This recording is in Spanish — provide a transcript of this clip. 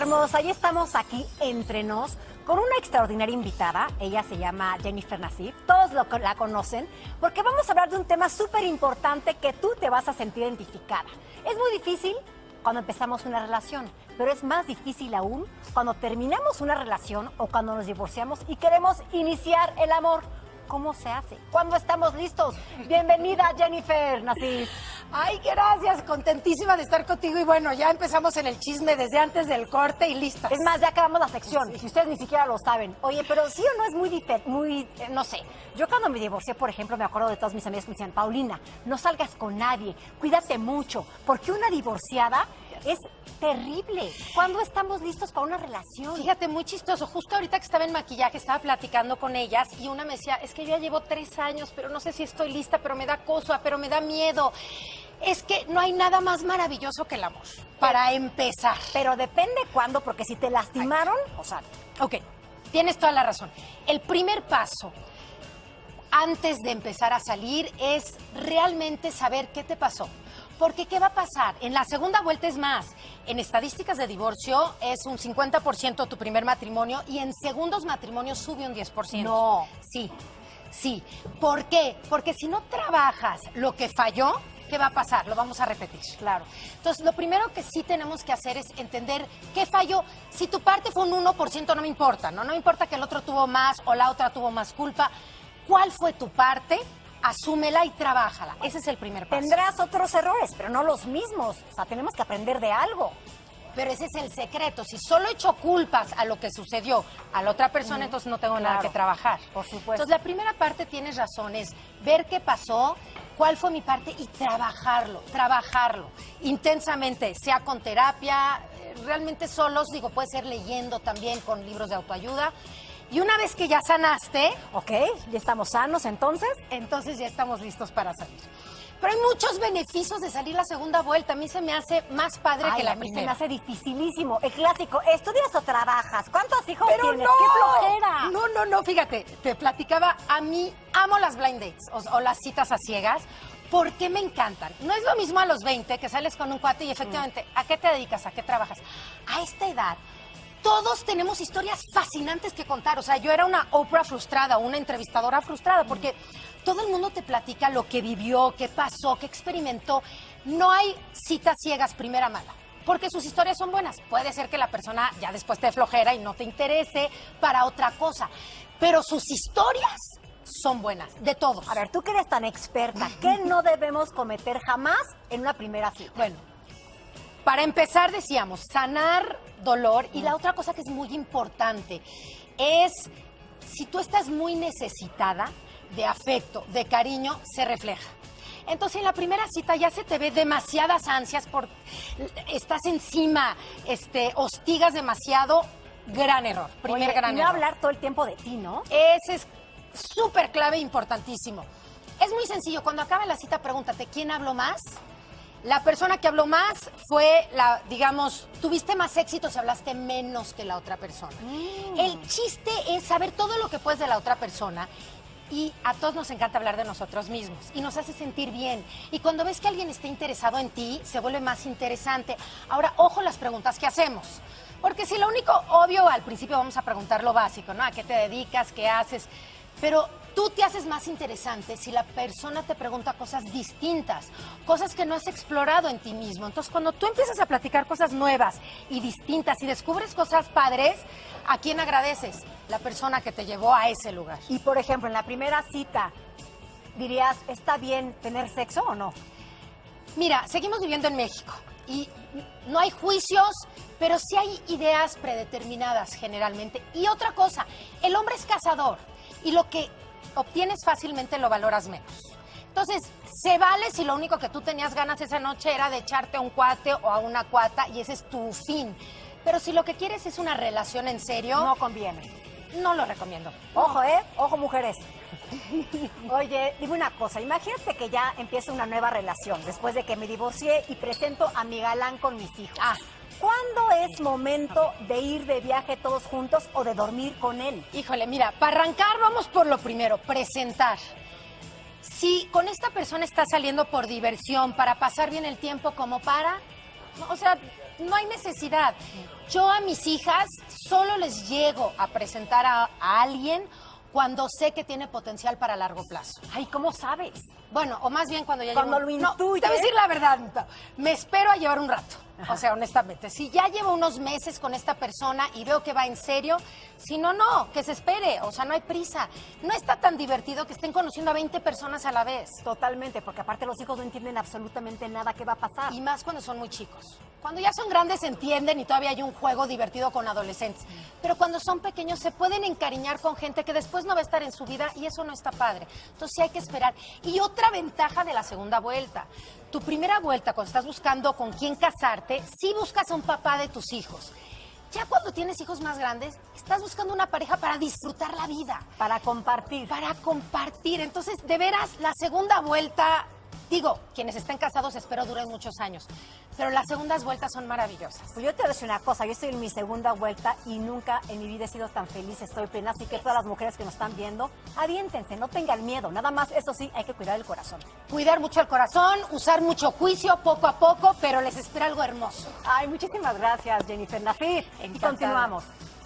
hermosa, ya estamos aquí entre nos con una extraordinaria invitada. Ella se llama Jennifer Nassif, todos la conocen, porque vamos a hablar de un tema súper importante que tú te vas a sentir identificada. Es muy difícil cuando empezamos una relación, pero es más difícil aún cuando terminamos una relación o cuando nos divorciamos y queremos iniciar el amor. ¿Cómo se hace? ¿Cuándo estamos listos? Bienvenida, Jennifer Nassif. Ay, gracias, contentísima de estar contigo y bueno, ya empezamos en el chisme desde antes del corte y listas. Es más, ya acabamos la sección y ustedes ni siquiera lo saben. Oye, pero sí o no es muy no sé. Yo cuando me divorcié, por ejemplo, me acuerdo de todas mis amigas que me decían, Paulina, no salgas con nadie, cuídate mucho, porque una divorciada es terrible. ¿Cuándo estamos listos para una relación? Fíjate, muy chistoso. Justo ahorita que estaba en maquillaje, estaba platicando con ellas y una me decía, es que yo ya llevo 3 años, pero no sé si estoy lista, pero me da cosa, pero me da miedo. Es que no hay nada más maravilloso que el amor, para empezar. Pero depende cuándo, porque si te lastimaron, o sea... Ok, tienes toda la razón. El primer paso antes de empezar a salir es realmente saber qué te pasó. Porque ¿qué va a pasar? En la segunda vuelta es más. En estadísticas de divorcio es un 50% tu primer matrimonio y en segundos matrimonios sube un 10%. No. Sí. ¿Por qué? Porque si no trabajas lo que falló, ¿qué va a pasar? Lo vamos a repetir. Claro. Entonces, lo primero que sí tenemos que hacer es entender qué falló. Si tu parte fue un 1%, no me importa, ¿no? No me importa que el otro tuvo más o la otra tuvo más culpa. ¿Cuál fue tu parte? Asúmela y trabájala. Ese es el primer paso. Tendrás otros errores, pero no los mismos. O sea, tenemos que aprender de algo. Pero ese es el secreto. Si solo echo culpas a lo que sucedió a la otra persona, entonces no tengo nada que trabajar. Por supuesto. Entonces, la primera parte, tienes razón, es ver qué pasó, cuál fue mi parte y trabajarlo intensamente, sea con terapia, realmente solos, digo, puede ser leyendo también con libros de autoayuda. Y una vez que ya sanaste, ok, ya estamos sanos, entonces ya estamos listos para salir. Pero hay muchos beneficios de salir la segunda vuelta. A mí se me hace más padre que la primera. Se me hace dificilísimo. El clásico, ¿estudias o trabajas? ¿Cuántos hijos tienes? No, ¡Qué flojera! No, fíjate, te platicaba, a mí amo las blind dates o las citas a ciegas. ¿Por qué me encantan? No es lo mismo a los 20 que sales con un cuate y efectivamente, ¿a qué te dedicas? ¿A qué trabajas? A esta edad, todos tenemos historias fascinantes que contar. O sea, yo era una Oprah frustrada, una entrevistadora frustrada, porque todo el mundo te platica lo que vivió, qué pasó, qué experimentó. No hay citas ciegas primera mala, porque sus historias son buenas. Puede ser que la persona ya después te dé flojera y no te interese para otra cosa, pero sus historias son buenas, de todos. A ver, tú que eres tan experta, ¿qué no debemos cometer jamás en una primera cita? Bueno, para empezar decíamos, sanar dolor y la otra cosa que es muy importante es, si tú estás muy necesitada de afecto, de cariño, se refleja. Entonces en la primera cita ya se te ve demasiadas ansias, estás encima, hostigas demasiado, gran error, gran error. No hablar todo el tiempo de ti, ¿no? Ese es súper clave, importantísimo. Es muy sencillo, cuando acabe la cita pregúntate, ¿quién habló más? La persona que habló más fue tuviste más éxito si hablaste menos que la otra persona. El chiste es saber todo lo que puedes de la otra persona y a todos nos encanta hablar de nosotros mismos y nos hace sentir bien. Y cuando ves que alguien está interesado en ti, se vuelve más interesante. Ahora, ojo las preguntas que hacemos. Porque si lo único obvio, al principio vamos a preguntar lo básico, ¿no? ¿A qué te dedicas? ¿Qué haces? Pero tú te haces más interesante si la persona te pregunta cosas distintas, cosas que no has explorado en ti mismo. Entonces, cuando tú empiezas a platicar cosas nuevas y distintas y descubres cosas padres, ¿a quién agradeces? La persona que te llevó a ese lugar. Y, por ejemplo, en la primera cita, dirías, ¿está bien tener sexo o no? Mira, seguimos viviendo en México y no hay juicios, pero sí hay ideas predeterminadas generalmente. Y otra cosa, el hombre es cazador y lo que obtienes fácilmente lo valoras menos. Entonces, se vale si lo único que tú tenías ganas esa noche era de echarte a un cuate o a una cuata y ese es tu fin. Pero si lo que quieres es una relación en serio... No conviene. No lo recomiendo. Ojo, ojo, mujeres. Oye, dime una cosa, imagínate que ya empieza una nueva relación después de que me divorcié y presento a mi galán con mis hijos. ¿Cuándo es momento de ir de viaje todos juntos o de dormir con él? Híjole, mira, para arrancar vamos por lo primero, presentar. Si con esta persona estás saliendo por diversión, para pasar bien el tiempo, como para... O sea, no hay necesidad. Yo a mis hijas solo les llego a presentar a alguien cuando sé que tiene potencial para largo plazo. Ay, ¿cómo sabes? Bueno, o más bien cuando ya Cuando llevo... lo No, intuye. te voy a decir la verdad, me espero a llevar un rato. O sea, honestamente, si ya llevo unos meses con esta persona y veo que va en serio, si no, no, que se espere, o sea, no hay prisa. No está tan divertido que estén conociendo a 20 personas a la vez. Totalmente, porque aparte los hijos no entienden absolutamente nada que va a pasar. Y más cuando son muy chicos. Cuando ya son grandes se entienden y todavía hay un juego divertido con adolescentes. Pero cuando son pequeños se pueden encariñar con gente que después no va a estar en su vida y eso no está padre. Entonces sí hay que esperar. Y otra ventaja de la segunda vuelta. Tu primera vuelta, cuando estás buscando con quién casarte, sí buscas a un papá de tus hijos. Ya cuando tienes hijos más grandes, estás buscando una pareja para disfrutar la vida. Para compartir. Para compartir. Entonces, de veras, la segunda vuelta, digo, quienes estén casados espero duren muchos años, pero las segundas vueltas son maravillosas. Pues yo te voy a decir una cosa, yo estoy en mi segunda vuelta y nunca en mi vida he sido tan feliz, estoy plena, así que todas las mujeres que nos están viendo, aviéntense, no tengan miedo, nada más, eso sí, hay que cuidar el corazón. Cuidar mucho el corazón, usar mucho juicio poco a poco, pero les espera algo hermoso. Ay, muchísimas gracias, Jennifer Nasif. Y Encantada. continuamos.